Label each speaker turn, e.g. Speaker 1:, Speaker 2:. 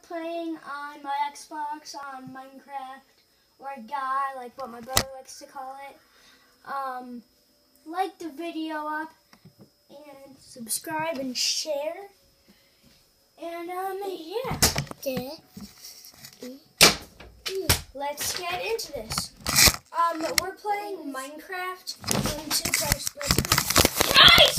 Speaker 1: playing on my Xbox on Minecraft, or a guy, like what my brother likes to call it. Like the video up and subscribe and share. And yeah. Let's get into this. We're playing Minecraft. Guys!